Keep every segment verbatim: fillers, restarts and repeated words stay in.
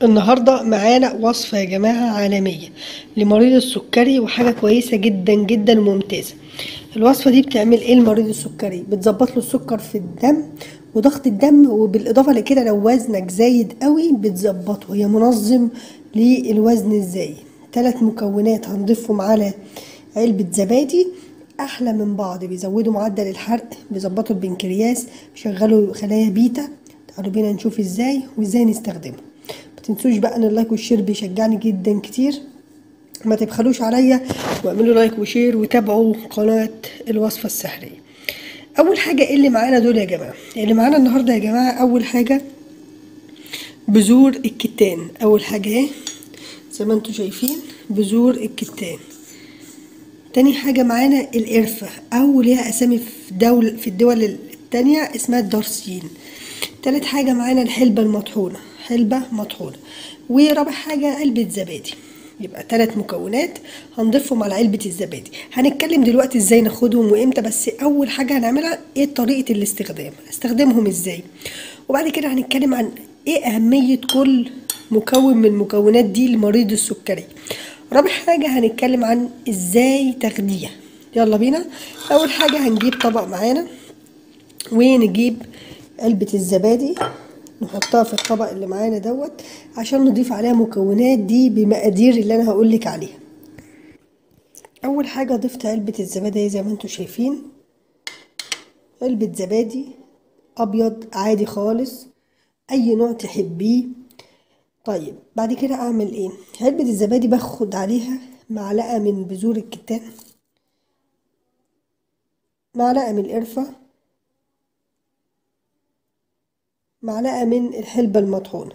النهاردة معانا وصفة يا جماعة عالمية لمريض السكري، وحاجة كويسة جدا جدا وممتازة. الوصفة دي بتعمل ايه لمريض السكري؟ بتظبط له السكر في الدم وضغط الدم، وبالإضافة لكده لو وزنك زايد قوي بتظبطه. هي منظم للوزن الزايد. ثلاث مكونات هنضيفهم على علبة زبادي أحلى من بعض، بيزودوا معدل الحرق، بيظبطوا البنكرياس، بيشغلوا خلايا بيتا. تعالوا بينا نشوف ازاي وازاي نستخدمه. متنسوش بقى ان اللايك والشير بيشجعني جدا كتير، ما تبخلوش عليا واعملوا لايك وشير وتابعوا قناة الوصفة السحرية. اول حاجة ايه اللي معانا دول يا جماعة؟ اللي معانا النهاردة يا جماعة اول حاجة بذور الكتان. اول حاجة اهي زي ما انتوا شايفين بذور الكتان. تاني حاجة معانا القرفة، او ليها اسامي في دول في الدول التانية اسمها الدارسين. تالت حاجة معانا الحلبة المطحونة، حلبة مطحونة. ورابع حاجة علبة زبادي. يبقى تلات مكونات هنضيفهم على علبة الزبادي. هنتكلم دلوقتي ازاي ناخدهم وامتى، بس اول حاجة هنعملها ايه طريقة الاستخدام، استخدمهم ازاي. وبعد كده هنتكلم عن ايه اهمية كل مكون من المكونات دي لمريض السكري. رابع حاجة هنتكلم عن ازاي تاخديها. يلا بينا. اول حاجة هنجيب طبق معانا ونجيب علبة الزبادي، نحطها في الطبق اللي معانا دوت عشان نضيف عليها مكونات دي بمقادير اللي انا هقولك عليها. اول حاجة ضفت علبة الزبادي زي ما انتوا شايفين، علبة زبادي ابيض عادي خالص، اي نوع تحبيه. طيب بعد كده اعمل ايه؟ علبة الزبادي باخد عليها معلقة من بذور الكتان، معلقة من القرفة، معلقة من الحلبة المطحونة.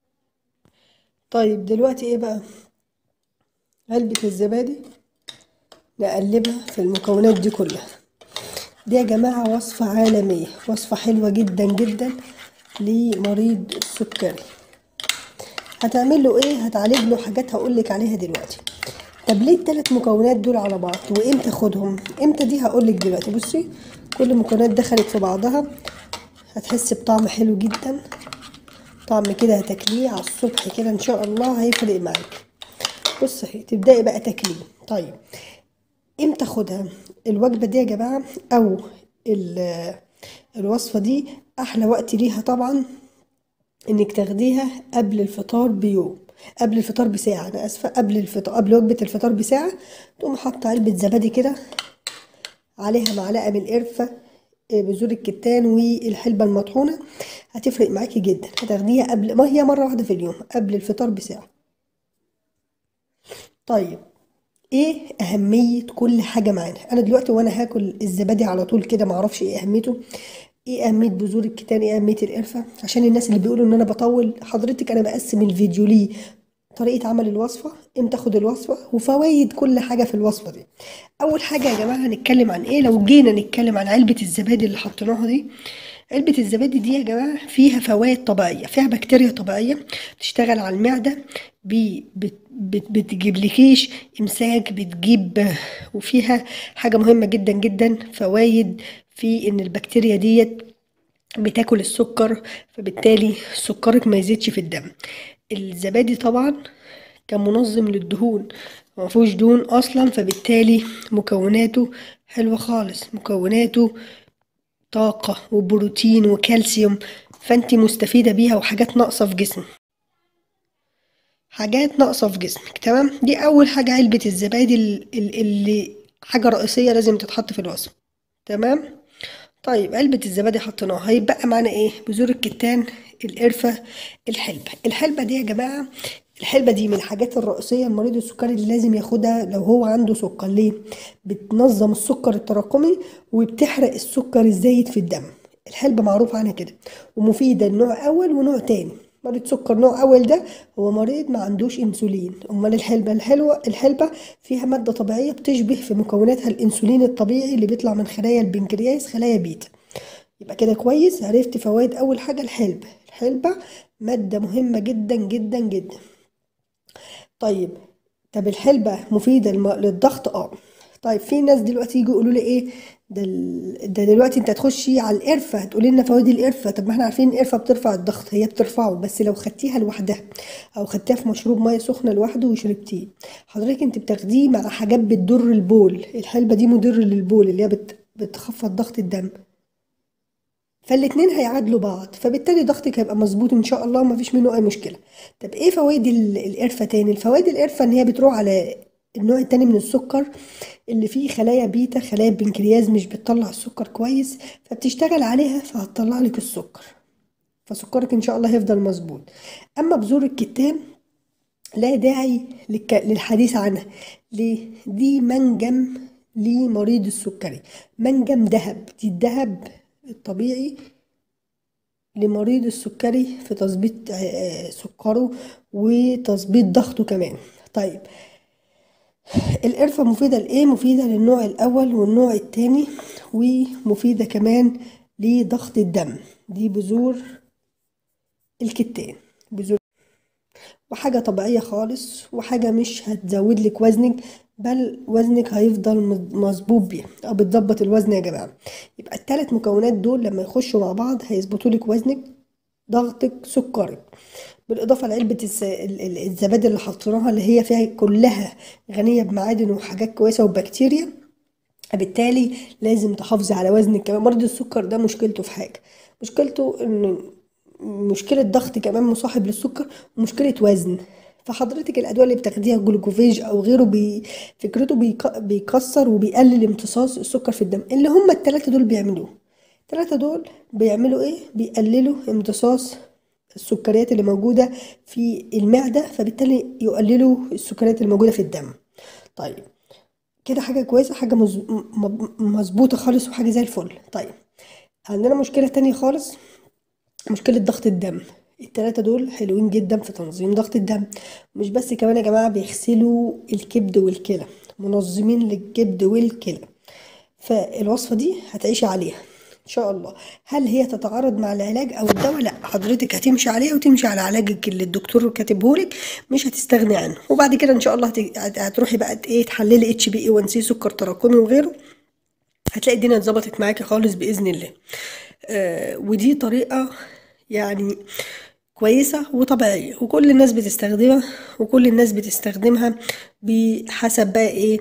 طيب دلوقتي ايه بقى؟ علبة الزبادي نقلبها في المكونات دي كلها. دي يا جماعة وصفة عالمية، وصفة حلوة جدا جدا لمريض السكري. هتعمل له ايه؟ هتعالج له حاجات هقولك عليها دلوقتي. طب ليه التلات مكونات دول على بعض وامتى اخدهم؟ امتى دي هقولك دلوقتي. بصي كل مكونات دخلت في بعضها هتحس بطعم حلو جدا، طعم كده هتاكليه على الصبح كده ان شاء الله هيفرق معاك. بص اهي تبداي بقى تاكليه. طيب امتى اخدها الوجبه دي يا جماعه او الوصفه دي؟ احلى وقت ليها طبعا انك تاخديها قبل الفطار بيوم، قبل الفطار بساعه، انا اسفه، قبل الفطار، قبل وجبه الفطار بساعه. تقوم حاطه علبه زبادي كده، عليها معلقه من القرفه، بذور الكتان والحلبه المطحونه. هتفرق معاكي جدا. هتاخديها قبل ما هي مره واحده في اليوم قبل الفطار بساعه. طيب ايه اهميه كل حاجه معانا؟ انا دلوقتي وانا هاكل الزبادي على طول كده معرفش ايه اهميته، ايه اهميه بذور الكتان، ايه اهميه القرفه. عشان الناس اللي بيقولوا ان انا بطول، حضرتك انا بقسم الفيديو ليه طريقه عمل الوصفه، امتى اخد الوصفه، وفوائد كل حاجه في الوصفه دي. اول حاجه يا جماعه هنتكلم عن ايه؟ لو جينا نتكلم عن علبه الزبادي اللي حطيناها دي. علبة الزبادي دي يا جماعة فيها فوائد طبيعية، فيها بكتيريا طبيعية بتشتغل على المعدة، بي بت بت بتجيب لكيش إمساك، بتجيب. وفيها حاجة مهمة جدا جدا، فوائد في إن البكتيريا ديت بتاكل السكر، فبالتالي سكرك ما يزيدش في الدم. الزبادي طبعا كمنظم للدهون، مفهوش دهون أصلا، فبالتالي مكوناته حلوة خالص، مكوناته طاقة وبروتين وكالسيوم، فانت مستفيدة بيها. وحاجات ناقصة في جسمك، حاجات ناقصة في جسمك. تمام. دي أول حاجة، علبة الزبادي ال- ال- اللي حاجة رئيسية لازم تتحط في الوصفة. تمام. طيب علبة الزبادي حطيناها، هيبقى معانا ايه؟ بذور الكتان، القرفة، الحلبة. الحلبة دي يا جماعة، الحلبة دي من الحاجات الرئيسية المريض السكري اللي لازم ياخدها لو هو عنده سكر. ليه؟ بتنظم السكر التراكمي وبتحرق السكر الزايد في الدم. الحلبة معروف عنها كده، ومفيدة لنوع أول ونوع تاني. مريض سكر نوع أول ده هو مريض ما عندوش أنسولين. أمال الحلبة الحلوة، الحلبة فيها مادة طبيعية بتشبه في مكوناتها الأنسولين الطبيعي اللي بيطلع من خلايا البنكرياس، خلايا بيتا. يبقى كده كويس، عرفت فوائد. أول حاجة الحلبة، الحلبة مادة مهمة جدا جدا جدا. طيب طب الحلبة مفيدة للضغط؟ اه. طيب في ناس دلوقتي يجوا يقولوا لي ايه ده ال- ده دلوقتي انت تخشي على القرفه هتقولي لنا فوائد القرفه. طب ما احنا عارفين القرفه بترفع الضغط، هي بترفعه بس لو خدتيها لوحدها او خدتيها في مشروب ميه سخنه لوحده وشربتيه. حضرتك انت بتاخديه مع حاجات بتضر البول، الحلبه دي مضر للبول اللي هي بت بتخفض ضغط الدم، فالاتنين هيعادلوا بعض، فبالتالي ضغطك هيبقى مظبوط ان شاء الله ومفيش منه اي مشكله. طب ايه فوائد ال- القرفه تاني؟ الفوائد القرفه ان هي بتروح على النوع التاني من السكر اللي فيه خلايا بيتا، خلايا البنكرياس مش بتطلع السكر كويس، فبتشتغل عليها فهتطلع لك السكر، فسكرك ان شاء الله هيفضل مظبوط. اما بذور الكتان لا داعي للك- للحديث عنها. ليه؟ دي منجم لمريض السكري، منجم ذهب، دي الذهب الطبيعي لمريض السكري في تظبيط آه، آه، سكره وتظبيط ضغطه كمان. طيب القرفة مفيدة لإيه؟ مفيدة للنوع الأول والنوع التاني، ومفيدة كمان لضغط الدم. دي بذور الكتان، بذور وحاجة طبيعية خالص، وحاجة مش هتزود لك وزنك، بل وزنك هيفضل مظ- مظبوط بيها او بتظبط الوزن يا جماعة. يبقى الثلاث مكونات دول لما يخشوا مع بعض هيظبطوا لك وزنك، ضغطك، سكرك، بالاضافه لعلبه الس- ال- ال- الزبادي اللي حطيناها اللي هي فيها كلها غنيه بمعادن وحاجات كويسه وبكتيريا. بالتالي لازم تحافظي على وزنك كمان. مرض السكر ده مشكلته في حاجه، مشكلته ان مشكله ضغط كمان مصاحب للسكر ومشكله وزن. فحضرتك الادويه اللي بتاخديها جلوكوفيج او غيره بي فكرته بيك- بيكسر وبيقلل امتصاص السكر في الدم، اللي هم الثلاثه دول بيعملوه. الثلاثه دول بيعملوا ايه؟ بيقللوا امتصاص السكريات اللي موجودة في المعدة، فبالتالي يقللوا السكريات اللي موجودة في الدم. طيب كده حاجة كويسة، حاجة مز- م- مظبوطة خالص وحاجة زي الفل. طيب عندنا مشكلة تانية خالص، مشكلة ضغط الدم. التلاتة دول حلوين جدا في تنظيم ضغط الدم. مش بس كمان يا جماعة بيغسلوا الكبد والكلى، منظمين للكبد والكلى. فالوصفة دي هتعيشي عليها ان شاء الله. هل هي تتعارض مع العلاج او الدواء؟ لا، حضرتك هتمشي عليها وتمشي على علاجك اللي الدكتور كاتبهولك، مش هتستغني عنه. وبعد كده ان شاء الله هت- هت- هتروحي بقى ايه تحللي اتش بي اي وان سي، سكر تراكمي وغيره، هتلاقي الدنيا اتظبطت معاكي خالص باذن الله. آه ودي طريقه يعني كويسة وطبيعية وكل الناس بتستخدمها، وكل الناس بتستخدمها بحسب بقى ايه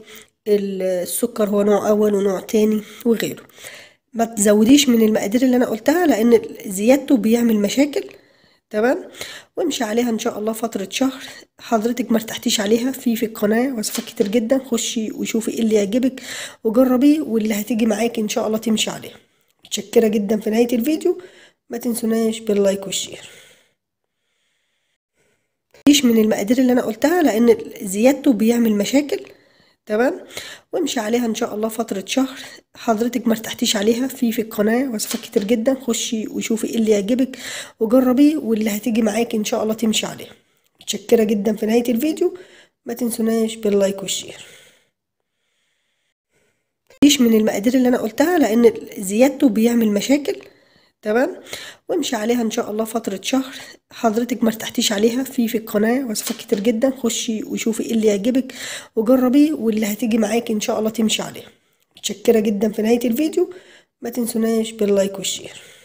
السكر، هو نوع اول ونوع تاني وغيره. ما تزوديش من المقادير اللي انا قلتها لان زيادته بيعمل مشاكل. تمام. وامشي عليها ان شاء الله فترة شهر. حضرتك ما ارتحتيش عليها، في في القناة وصفات كتير جدا، خشي وشوفي ايه اللي يعجبك وجربيه واللي هتيجي معاكي ان شاء الله تمشي عليها. متشكرة جدا. في نهاية الفيديو ما تنسوناش باللايك والشير. مفيش من المقادير اللي انا قلتها لان زيادته بيعمل مشاكل. تمام. وامشي عليها ان شاء الله فترة شهر. حضرتك ما ارتحتيش عليها، في في القناة وصفات كتير جدا، خشي وشوفي ايه اللي يعجبك وجربيه واللي هتيجي معاكي ان شاء الله تمشي عليها. متشكرة جدا. في نهاية الفيديو ما تنسوناش باللايك والشير. مفيش من المقادير اللي انا قلتها لان زيادته بيعمل مشاكل. تمام. وامشي عليها ان شاء الله فترة شهر. حضرتك ما ارتحتيش عليها، في في القناة وصفات كتير جدا، خشي وشوفي ايه اللي يعجبك وجربيه واللي هتيجي معاكي ان شاء الله تمشي عليها. متشكرة جدا. في نهاية الفيديو ما تنسوناش باللايك والشير.